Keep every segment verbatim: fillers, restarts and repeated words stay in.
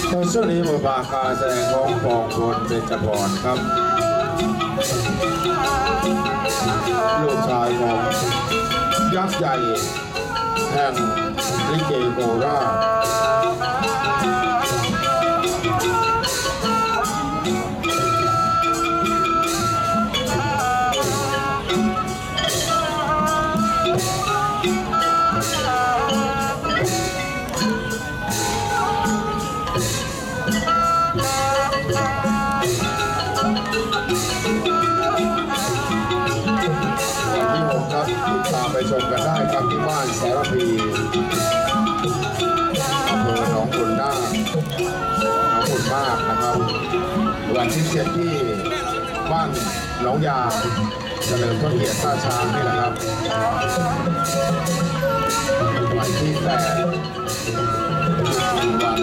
ในช่วงนี้บทบาทการแสดงของปองพลเบญจพรครับลูกชายของยักษ์ใหญ่แห่งลิเกโคราชไปชมกันได้ครับที่บ้านสารพีอำเภอหนองบุญนาคหนองบุญมากนะครับวันที่เจ็ดที่บ้านหนองยาเฉลิมพระเกียรติท่าช้างนี่แหละครับวันที่แปดวัน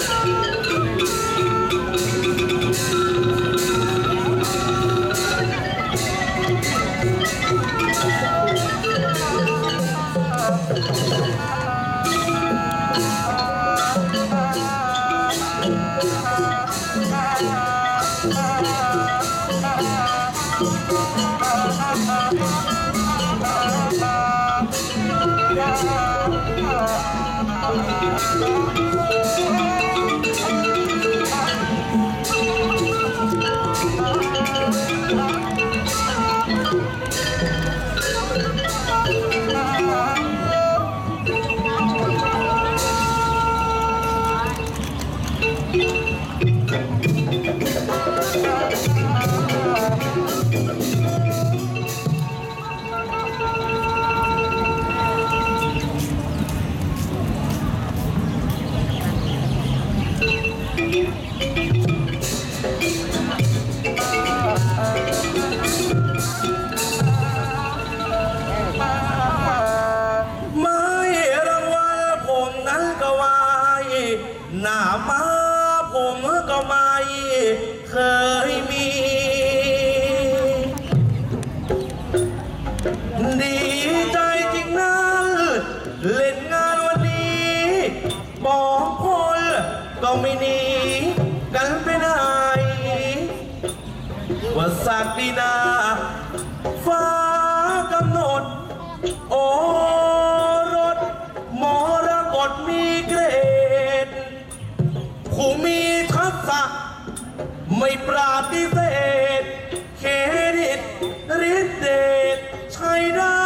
หน้ามาผมก็ไม่เคยมีดีใจจริงนะเล่นงานวันนี้บองพลก็ไม่หนีกันไปไหนว่าสักดีนาฟ้ากำหนดโอรสมรกตมีเกรดผู้มีทักษะไม่ปราดดิเศษเครดิตฤทธิ์เดชใช้ได้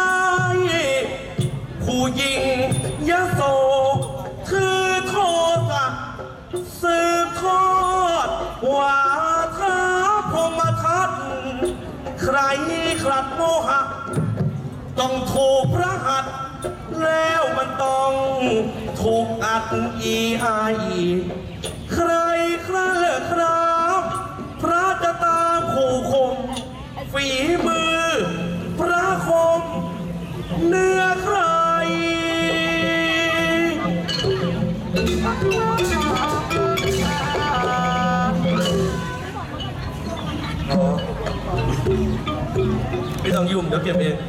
ผู้ยิงยโสถือโทษะสืบทอดว่าท้าพรหมทัตใครขลัดโมหะต้องถูกพระหัตถ์แล้วมันต้องถูกอัดอีไอใครคราเลิกครับพระจะตามขู่คมฝีมือพระคมเนื้อใครไม่ต้องยุ่งเดี๋ยวเก็บเอง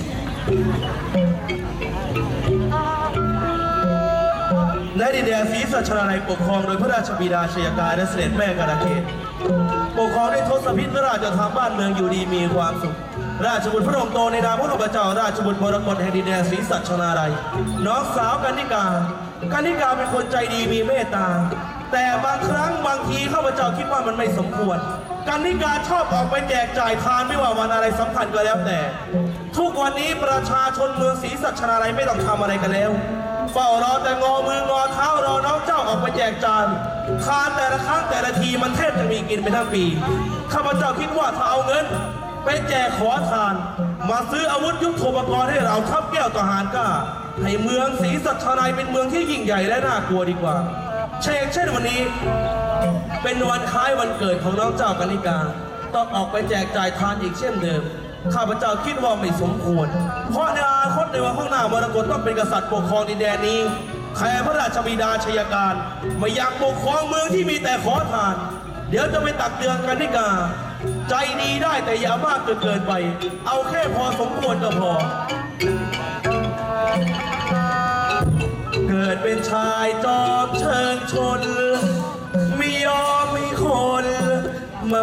ในดินแดนศรีสัชนาลัยปกครองโดยพระราชบิดาชยกาและเสด็จแม่กาลเกตปกครองด้วยทศพิธพระราชธรรมบ้านเมืองอยู่ดีมีความสุขราชบุตรพระองค์โตในนามพระพระเจ้าราชบุตรมรกตแห่งดินแดนศรีสัชนาลัยน้องสาวกันนิกากันนิกาเป็นคนใจดีมีเมตตาแต่บางครั้งบางทีข้าพเจ้าคิดว่ามันไม่สมควรกันนิกาชอบออกไปแจกจ่ายทานไม่ว่าวันอะไรสำคัญก็แล้วแต่ทุกวันนี้ประชาชนเมืองศรีสัชนาลัยไม่ต้องทำอะไรกันแล้วเฝ้ารอแต่งอมืองอเท้ารอน้องเจ้าออกไปแจกจ่ายทานแต่ละครั้งแต่ละทีมันแทบจะมีกินไปทั้งปีข้าพเจ้าคิดว่าถ้าเอาเงินไปแจกขอทานมาซื้ออาวุธยุทโธปกรณ์ให้เราทัพแก้วทหารกล้าให้เมืองศรีสัชนาลัยเป็นเมืองที่ยิ่งใหญ่และน่ากลัวดีกว่าเช่นเช่นวันนี้เป็นวันคล้ายวันเกิดของน้องเจ้ากันนิกาต้องออกไปแจกจ่ายทานอีกเช่นเดิมข้าพเจ้าคิดว่าไม่สมควรเพราะในอนาคตในวันข้างหน้ามรกตต้องเป็นกษัตริย์ปกครองดินแดนนี้แค่พระราชบิดาชยการไม่อยากปกครองเมืองที่มีแต่ขอทานเดี๋ยวจะไปตักเตือนกันนิกาใจดีได้แต่อย่ามากจนเกินไปเอาแค่พอสมควรก็พอเกิดเป็นชายจอมเชิงชน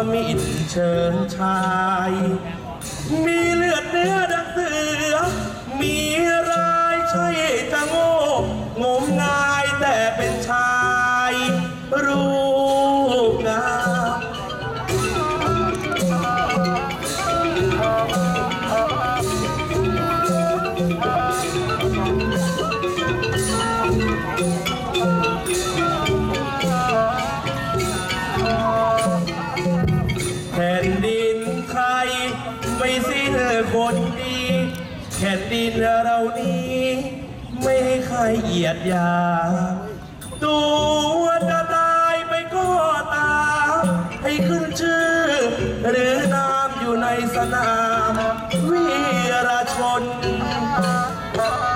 มิตรเชิงชาย มีเลือดเนื้อดังเสือมีรายใช่จะโง่งมงายแต่เป็นชายรูปงามแผ่นดินไทยไม่สิ้นคนดีแผ่นดินเรานี้ไม่ให้ใครเหยียดหยามตัวจะตายไปก็ตามให้ขึ้นชื่อหรือนามอยู่ในสนามวีรชน